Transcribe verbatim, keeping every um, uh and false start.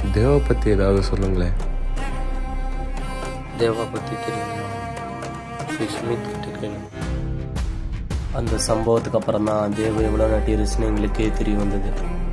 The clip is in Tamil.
தேவா பற்றி ஏதாவது சொல்லுங்களேன். தேவா பற்றி தெரியுமா? சுமித் கிட்ட கேளு. அந்த சம்பவத்துக்கு அப்புறம் தான் தேவா எவ்வளோ நட்டிருச்சுன்னு எங்களுக்கே தெரிய வந்தது.